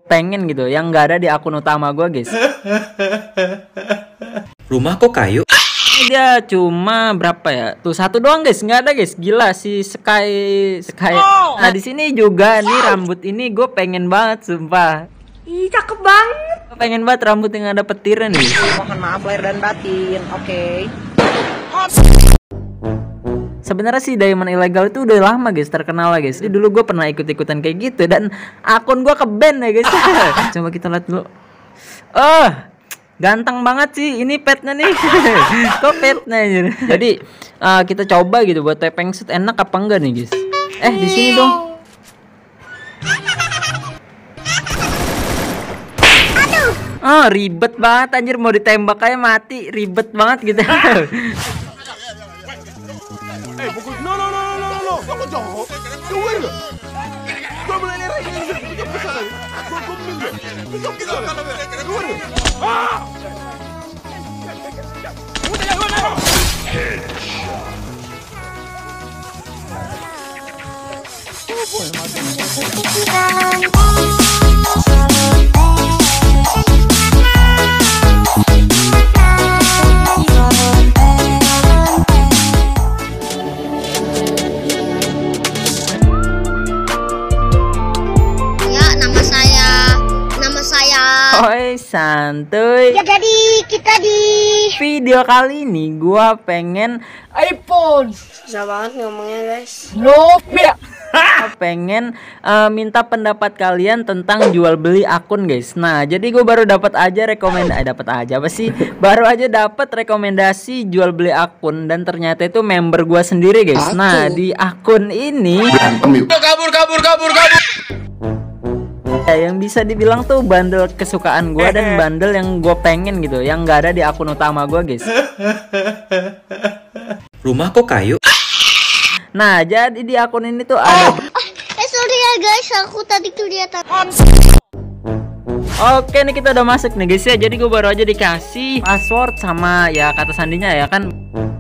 pengen gitu yang nggak ada di akun utama gue guys. Rumah kok kayu? Dia cuma berapa ya? Tuh satu doang guys, nggak ada guys. Gila si Sky. Nah di sini juga nih rambut ini gue pengen banget sumpah. Ih cakep banget. Gue pengen banget rambut yang ada petirnya nih. Mohon maaf lahir dan batin. Oke. Sebenarnya sih Diamond Ilegal itu udah lama guys terkenal lah guys. Jadi dulu gue pernah ikut-ikutan kayak gitu dan akun gue ke-ban ya guys. Coba kita lihat dulu. Ganteng banget sih ini petnya nih. Kok petnya aja. Jadi kita coba gitu buat tepeng shoot enak apa enggak nih guys. Di sini dong. Ribet banget anjir, mau ditembak aja mati, ribet banget gitu. Oi santuy. Ya jadi kita di video kali ini gua pengen iPhone. susah banget ngomongnya guys. Gua pengen minta pendapat kalian tentang jual beli akun guys. Nah jadi gue baru dapat aja baru aja dapat rekomendasi jual beli akun dan ternyata itu member gua sendiri guys. Nah di akun ini kabur yang bisa dibilang tuh bandel kesukaan gue dan bandel yang gue pengen gitu yang nggak ada di akun utama gue guys. Rumah kok kayu? Nah jadi di akun ini tuh ada Sorry ya guys, aku tadi kelihatan. Oke nih kita udah masuk nih guys ya. Jadi gue baru aja dikasih password sama ya kata sandinya ya kan,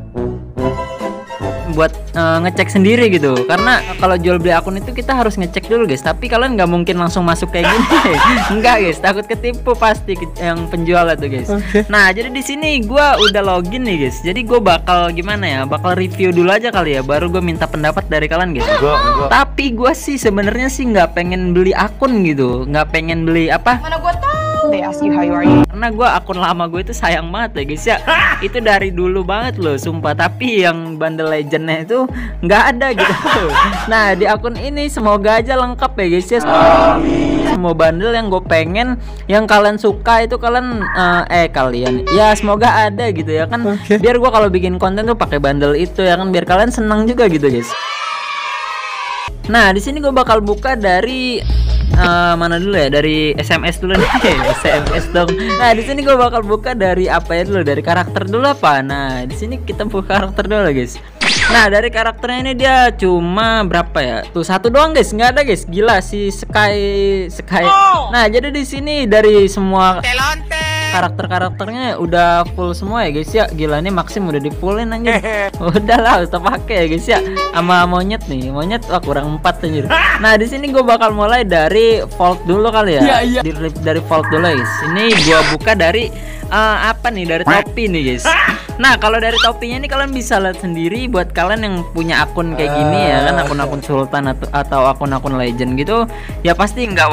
buat ngecek sendiri gitu. Karena kalau jual beli akun itu kita harus ngecek dulu guys. Tapi kalian nggak mungkin langsung masuk kayak gini. Enggak guys, takut ketipu pasti yang penjual itu guys. Nah jadi di sini gue udah login nih guys. Jadi gue bakal gimana ya, bakal review dulu aja kali ya, baru gue minta pendapat dari kalian guys. Tapi gue sih sebenarnya sih nggak pengen beli akun gitu, nggak pengen beli apa. Mana gua tahu. They ask you how you are. Karena gue akun lama gue itu sayang banget ya guys ya. Itu dari dulu banget loh sumpah. Tapi yang bundle legendnya itu nggak ada gitu. Nah di akun ini semoga aja lengkap ya guys ya. Semua bundle yang gue pengen, yang kalian suka itu kalian ya semoga ada gitu ya kan. Biar gue kalau bikin konten tuh pakai bundle itu ya kan, biar kalian senang juga gitu guys. Nah di sini gue bakal buka dari mana dulu ya, dari SMS dulu nih. SMS dong. Nah di sini gue bakal buka dari apa ya dulu, dari karakter dulu apa. Nah di sini kita buka karakter dulu guys. Nah dari karakternya ini dia cuma berapa ya? Tuh satu doang guys, nggak ada guys. Gila si Sky. Nah jadi di sini dari semua karakternya udah full semua ya guys ya. Gila nih Maxim udah di fullin anjir. Udahlah kita pakai ya guys ya. Sama monyet nih, kurang 4 anjir. Nah di sini gue bakal mulai dari vault dulu kali ya. Dari vault dulu guys. Ini gue buka dari apa nih, dari topi nih guys. Nah kalau dari topinya ini kalian bisa lihat sendiri buat kalian yang punya akun kayak gini ya kan, akun-akun sultan atau akun-akun legend gitu ya, pasti nggak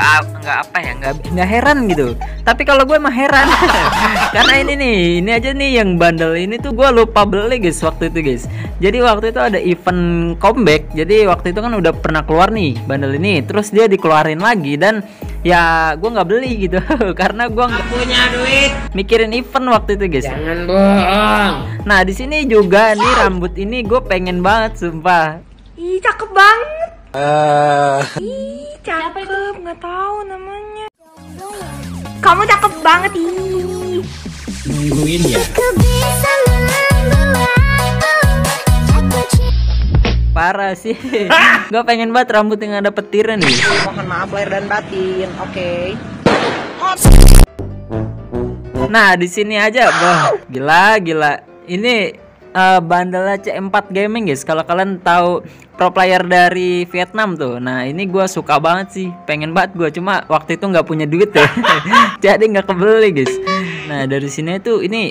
heran gitu. Tapi kalau gue mah heran karena ini aja nih yang bundle ini tuh gue lupa beli guys waktu itu guys. Jadi waktu itu ada event comeback, jadi waktu itu kan udah pernah keluar nih bundle ini, terus dia dikeluarin lagi dan ya gue nggak beli gitu karena gue nggak punya duit mikirin event waktu itu guys. Jangan bohong. Nah di sini juga nih rambut ini gue pengen banget sumpah. Ih cakep banget. Ih cakep, nggak tahu namanya. Kamu cakep banget ih. Nungguin ya. Parah sih. Gue pengen banget rambut yang ada petirnya nih. Mohon maaf lahir dan batin. Oke. Nah di sini aja, gila. Ini bandelnya C4 Gaming guys. Kalau kalian tahu pro player dari Vietnam tuh. Nah ini gue suka banget sih, pengen banget gue, cuma waktu itu nggak punya duit ya. Jadi nggak kebeli guys. Nah dari sini tuh ini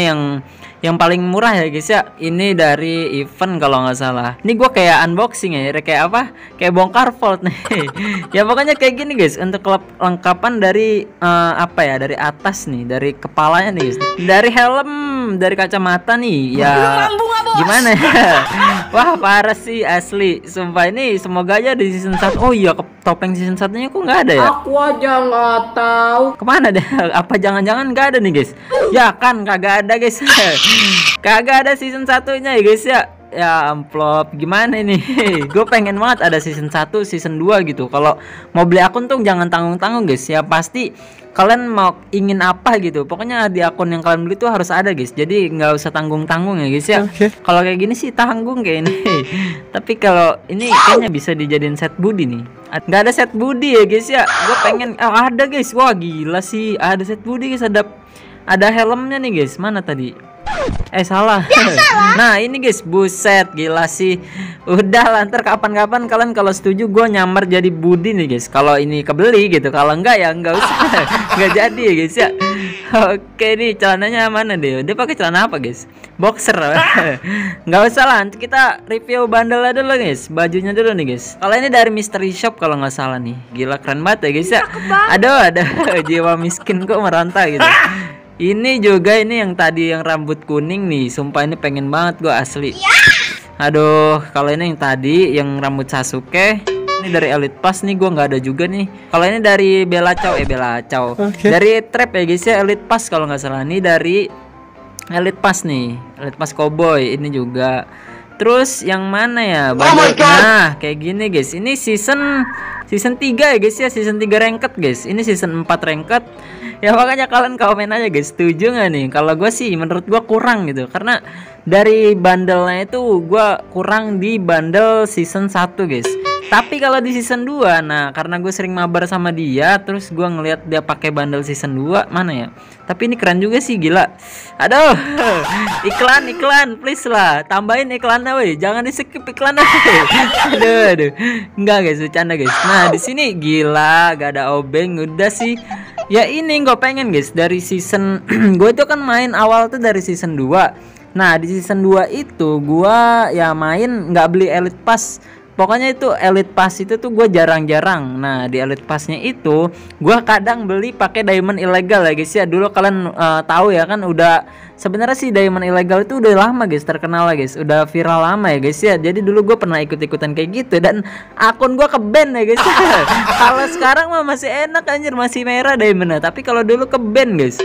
yang paling murah ya guys ya. Ini dari event kalau nggak salah. Ini gue kayak unboxing ya, kayak apa? Kayak bongkar vault nih. Ya pokoknya kayak gini guys. Untuk lengkapan dari apa ya? Dari atas nih, dari kepalanya nih guys. Dari helm, dari kacamata nih. Ya gimana ya? Wah parah sih asli. Sumpah ini semoga aja di season 1. Oh iya, topeng season 1-nya kok nggak ada ya? Aku aja nggak tahu. Kemana deh? Apa jangan-jangan nggak ada nih guys? Ya kan kagak ada guys. Kagak ada season 1-nya ya guys ya. Ya amplop, gimana ini? Gue pengen banget ada season 1, season 2 gitu. Kalau mau beli akun tuh jangan tanggung-tanggung guys. Ya pasti kalian mau ingin apa gitu. Pokoknya di akun yang kalian beli tuh harus ada guys. Jadi nggak usah tanggung-tanggung ya guys ya. Kalau kayak gini sih tanggung kayak ini. Tapi kalau ini kayaknya bisa dijadiin set body nih. Nggak ada set body ya guys ya. Gue pengen ada guys. Wah gila sih, ada set body guys. Ada helmnya nih guys. Mana tadi? Salah. Nah ini guys, buset gila sih. Udah lah, ntar kapan-kapan kalian kalau setuju gue nyamar jadi Budi nih guys. Kalau ini kebeli gitu, kalau enggak ya enggak usah. Enggak jadi ya guys ya. Oke nih celananya mana deh? Dia pakai celana apa guys? Boxer. Nggak usah lah, nanti kita review bandelnya dulu guys. Bajunya dulu nih guys. Kalau ini dari Mystery Shop kalau nggak salah nih. Gila keren banget ya guys ya. Aduh ada jiwa miskin kok merantau gitu. Ini juga ini yang tadi yang rambut kuning nih. Sumpah ini pengen banget gue asli. Aduh, kalau ini yang tadi yang rambut Sasuke. Ini dari Elite Pass nih, gue nggak ada juga nih. Kalau ini dari Bella Ciao, dari Trap ya guys ya, Elite Pass kalau nggak salah. Ini dari Elite Pass nih, Elite Pass Cowboy ini juga. Terus yang mana ya? Nah, kayak gini guys. Ini season 3 ya guys ya, season 3 ranked guys. Ini season 4 ranked. Ya makanya kalian komen aja guys, setuju nggak nih? Kalau gue sih menurut gue kurang gitu. Karena dari bandelnya itu gue kurang di bandel season 1 guys. Tapi kalau di season 2, nah karena gue sering mabar sama dia, terus gue ngeliat dia pakai bandel season 2, mana ya? Tapi ini keren juga sih, gila. Aduh, iklan, please lah, tambahin iklannya, woi, jangan di skip iklannya. Aduh, enggak guys, bercanda guys. Nah di sini gila, gak ada obeng, udah sih. Ya ini gue pengen guys dari season, gue itu kan main awal tuh dari season 2. Nah di season 2 itu gue ya main nggak beli Elite Pass. Pokoknya itu Elite Pass itu tuh gue jarang-jarang. Nah di Elite Passnya itu gue kadang beli pakai diamond ilegal ya guys ya. Dulu kalian tahu ya kan, udah sebenarnya sih diamond ilegal itu udah lama guys, terkenal lah guys, udah viral lama ya guys ya. Jadi dulu gue pernah ikut-ikutan kayak gitu dan akun gue ke-ban ya guys. Kalau sekarang mah masih enak anjir, masih merah diamondnya. Tapi kalau dulu ke-ban guys.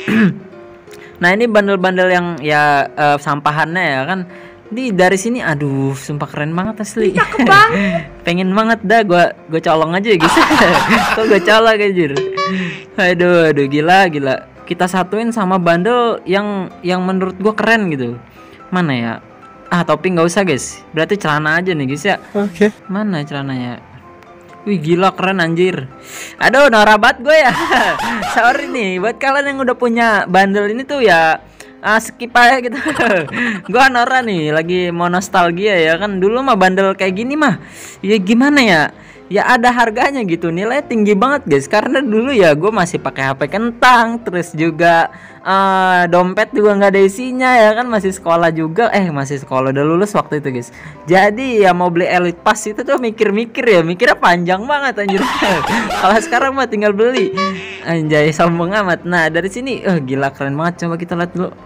Nah ini bandel-bandel yang ya sampahannya ya kan. Dari sini aduh sumpah keren banget asli. Cakep banget. Pengen banget dah gue colong aja ya guys. Kok gue colong anjir. Aduh gila. Kita satuin sama bandel yang menurut gue keren gitu. Mana ya? Topi nggak usah guys. Berarti celana aja nih guys ya. Oke. Mana celananya? Wih gila keren anjir. Aduh norak banget gue ya. Sorry nih buat kalian yang udah punya bandel ini tuh ya. Skip aja gitu. Gua Nora nih lagi mau nostalgia ya kan, dulu mah bandel kayak gini mah ya gimana ya, ya ada harganya gitu, nilai tinggi banget guys. Karena dulu ya gue masih pakai HP kentang, terus juga dompet juga nggak ada isinya ya kan, masih sekolah juga, masih sekolah udah lulus waktu itu guys. Jadi ya mau beli Elite Pass itu tuh mikirnya panjang banget anjir. Kalau sekarang mah tinggal beli, anjay sombong amat. Nah dari sini gila keren banget, coba kita lihat dulu.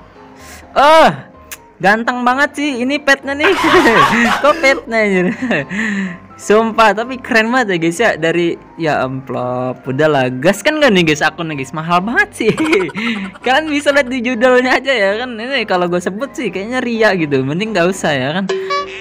Ganteng banget sih ini petnya nih. Kok petnya anjir. Sumpah tapi keren banget ya guys ya. Dari ya amplop, udahlah gas kan gak nih guys akunnya guys, mahal banget sih. Kalian bisa lihat di judulnya aja ya kan. Ini kalau gue sebut sih kayaknya ria gitu, mending gak usah ya kan.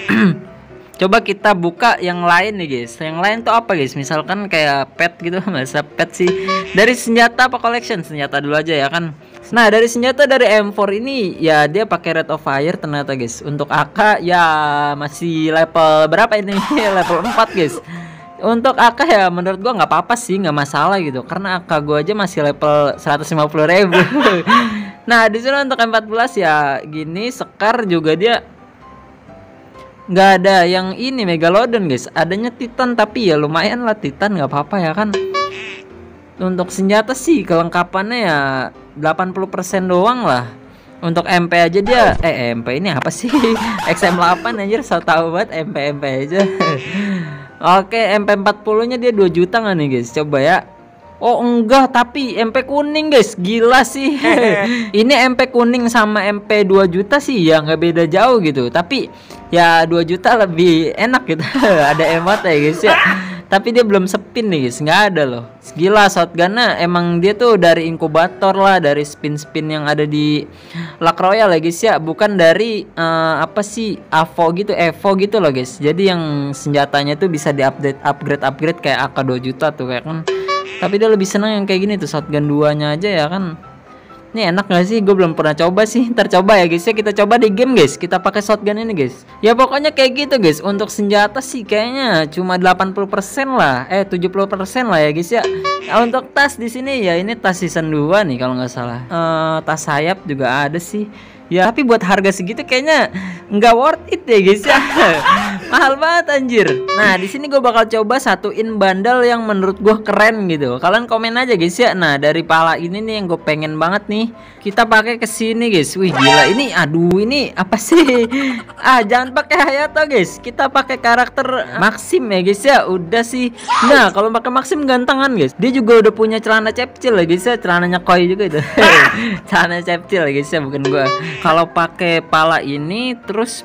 Coba kita buka yang lain nih guys. Yang lain tuh apa guys? Misalkan kayak pet gitu. Masa pet sih. Dari senjata apa collection? Senjata dulu aja ya kan. Nah dari senjata dari M4 ini ya dia pakai Rate of Fire ternyata guys. Untuk AK ya masih level berapa ini? Level 4 guys. Untuk AK ya menurut gua nggak apa-apa sih, nggak masalah gitu. Karena AK gua aja masih level 150.000. Nah di sini untuk M14 ya gini, Sekar juga dia nggak ada yang ini Megalodon guys, adanya Titan, tapi ya lumayan lah Titan, nggak apa-apa ya kan. Untuk senjata sih kelengkapannya ya 80% doang lah. Untuk MP aja dia MP ini apa sih? XM8 anjir, so tau banget MP aja. Oke, MP40 nya dia 2 juta nggak nih guys, coba ya. Oh enggak, tapi MP kuning guys, gila sih. Ini MP kuning sama MP 2 juta sih ya nggak beda jauh gitu, tapi ya 2 juta lebih enak gitu. Ada emot ya guys ya. Tapi dia belum spin nih guys, nggak ada loh. Gila, shotgunnya emang dia tuh dari inkubator lah, dari spin-spin yang ada di Luck Royale ya guys ya, bukan dari apa sih Evo gitu loh guys. Jadi yang senjatanya tuh bisa upgrade kayak AK 2 juta tuh kayak kan. Tapi dia lebih senang yang kayak gini tuh, shotgun 2-nya aja ya kan. Ini enak gak sih? Gue belum pernah coba sih. Ntar coba ya guys ya, kita coba di game guys. Kita pakai shotgun ini guys. Ya pokoknya kayak gitu guys. Untuk senjata sih kayaknya cuma 80% lah. 70% lah ya guys ya. Nah, untuk tas di sini ya ini tas season 2 nih kalau nggak salah. Tas sayap juga ada sih. Ya tapi buat harga segitu kayaknya nggak worth it ya guys ya. Mahal banget anjir. Nah di sini gue bakal coba satuin bundle yang menurut gue keren gitu. Kalian komen aja guys ya. Nah dari pala ini nih yang gue pengen banget nih, kita pakai ke sini guys. Wih gila ini, aduh ini apa sih? Jangan pakai Hayato guys. Kita pakai karakter Maxim ya guys ya. Udah sih. Nah kalau pakai Maxim gantengan guys. Dia juga udah punya celana cepcil ya guys ya. Celananya koi juga itu. Celana cepcil ya guys ya, bukan gue. Kalau pakai pala ini terus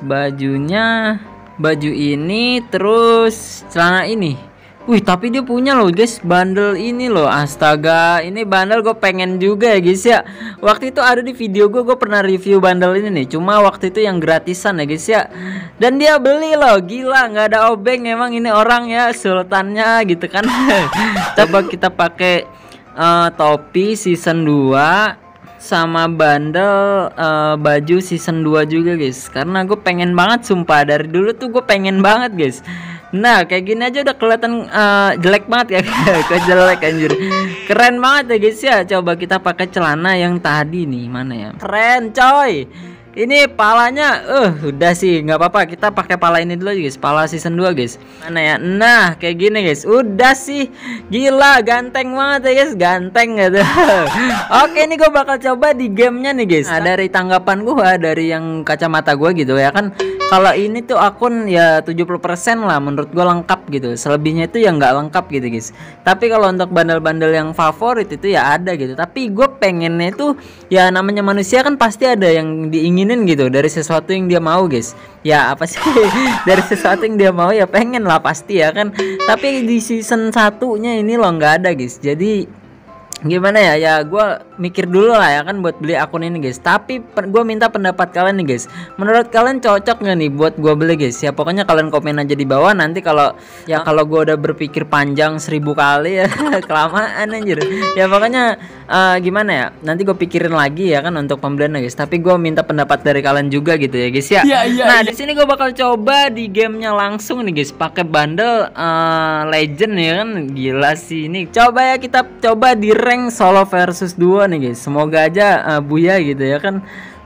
baju ini terus celana ini. Wih tapi dia punya loh guys bundle ini loh. Astaga, ini bundle gue pengen juga ya guys ya. Waktu itu ada di video gue pernah review bundle ini nih. Cuma waktu itu yang gratisan ya guys ya. Dan dia beli loh, gila nggak ada obeng emang ini orang ya, sultannya gitu kan. Coba kita pakai topi season 2 sama bundle baju season 2 juga guys, karena gue pengen banget sumpah, dari dulu tuh gue pengen banget guys. Nah kayak gini aja udah kelihatan jelek banget ya. Kejelek anjir, keren banget ya guys ya. Coba kita pakai celana yang tadi nih, mana ya, keren coy. Ini palanya udah sih nggak apa-apa, kita pakai pala ini dulu guys, pala season 2 guys. Mana ya, nah kayak gini guys, udah sih gila ganteng banget ya guys, ganteng gitu. Oke ini gue bakal coba di gamenya nih guys. Nah, dari tanggapan gue, dari yang kacamata gue gitu ya kan, kalau ini tuh akun ya 70% lah menurut gue lengkap gitu, selebihnya itu ya nggak lengkap gitu guys. Tapi kalau untuk bundle-bundle yang favorit itu ya ada gitu, tapi gue pengennya itu ya namanya manusia kan pasti ada yang diingin gitu dari sesuatu yang dia mau guys. Ya apa sih? Dari sesuatu yang dia mau ya pengen lah pasti ya kan. Tapi di season 1-nya ini loh nggak ada guys. Jadi gimana ya, ya gue mikir dulu lah ya kan buat beli akun ini guys. Tapi gue minta pendapat kalian nih guys, menurut kalian cocok nggak nih buat gue beli guys? Ya pokoknya kalian komen aja di bawah. Nanti kalau gue udah berpikir panjang 1000 kali ya kelamaan anjir. Ya pokoknya gimana ya, nanti gue pikirin lagi ya kan untuk pembelian guys. Tapi gue minta pendapat dari kalian juga gitu ya guys ya. Nah di sini gue bakal coba di gamenya langsung nih guys, pakai bundle legend ya kan. Gila sih ini. Coba ya kita coba di rank solo versus 2 nih guys. Semoga aja buya gitu ya kan.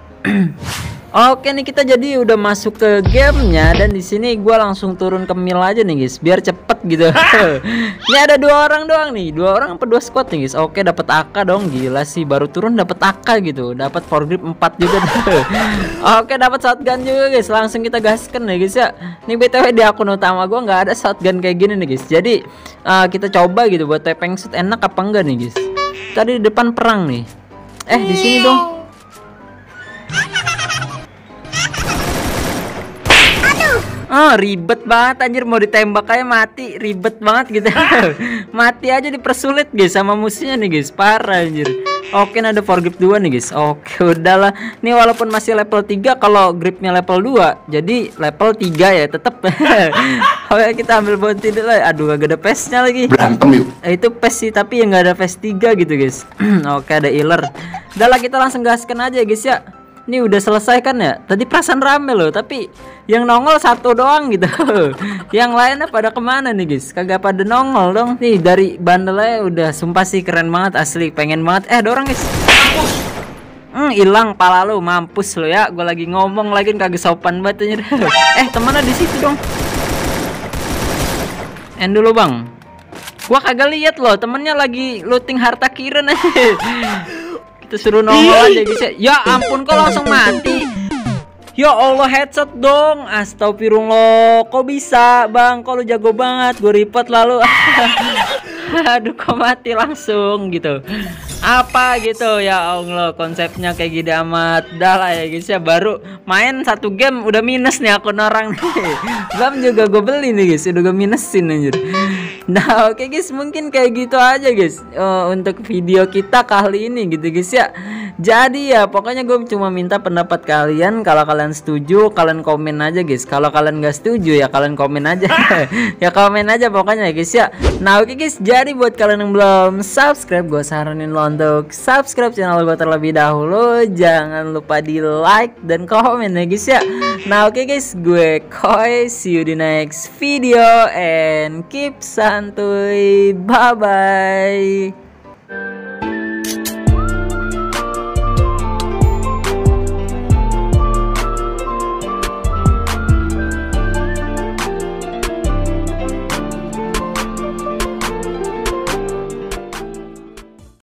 Oke nih kita jadi udah masuk ke gamenya, dan di sini gue langsung turun ke mil aja nih guys biar cepet gitu. Ini ada 2 orang doang nih, 2 orang apa 2 squad nih guys. Oke dapat AK dong, gila sih baru turun dapat AK gitu, dapat foregrip 4 juga. Oke dapat shotgun juga guys, langsung kita gaskan ya guys ya. Nih btw di akun utama gue nggak ada shotgun kayak gini nih guys. Jadi kita coba gitu buat tepeng shoot enak apa enggak nih guys. Tadi di depan perang nih. Di sini dong. Ribet banget anjir, mau ditembak aja mati, ribet banget gitu. Mati aja dipersulit guys sama musuhnya nih guys, parah anjir. Oke ada foregrip 2 nih guys. Oke udahlah. Nih walaupun masih level 3, kalau gripnya level 2 jadi level 3 ya tetep. Oke kita ambil bounty dulu. Aduh gak ada PES-nya lagi. Berantem yuk. Itu PES sih tapi yang gak ada PES 3 gitu guys. Oke ada healer. Udahlah kita langsung gaskan aja guys ya. Ini udah selesai kan ya? Tadi perasaan rame loh, tapi yang nongol 1 doang gitu. Yang lainnya pada kemana nih guys? Kagak pada nongol dong. Nih dari bundle-nya udah sumpah sih keren banget asli, pengen banget. Ada orang guys. Hilang pala lu, mampus lu ya. Gue lagi ngomong lagi kagak sopan banget anjir. Temennya di situ dong. End dulu bang. Gua kagak lihat loh, temennya lagi looting harta kirun aja. Kita suruh nongol aja guys ya. Ya ampun, kok langsung mati. Ya Allah, headshot dong. Astagfirullah, kok bisa bang? Kok lu jago banget? Gue report lalu. Aduh, kok mati langsung gitu. Apa gitu ya Allah, konsepnya kayak gini amat. Dah lah ya guys ya, baru main 1 game udah minus nih akun orang nih. Belum juga gue beli nih guys, udah gue minusin anjir. Nah oke guys, mungkin kayak gitu aja guys untuk video kita kali ini gitu guys ya. Jadi ya pokoknya gue cuma minta pendapat kalian. Kalau kalian setuju kalian komen aja guys. Kalau kalian gak setuju ya kalian komen aja. Ya komen aja pokoknya ya guys ya. Nah oke guys, jadi buat kalian yang belum subscribe, gue saranin lo untuk subscribe channel gue terlebih dahulu. Jangan lupa di like dan komen ya guys ya. Nah oke guys, gue Koi, see you di next video and keep santuy, bye bye.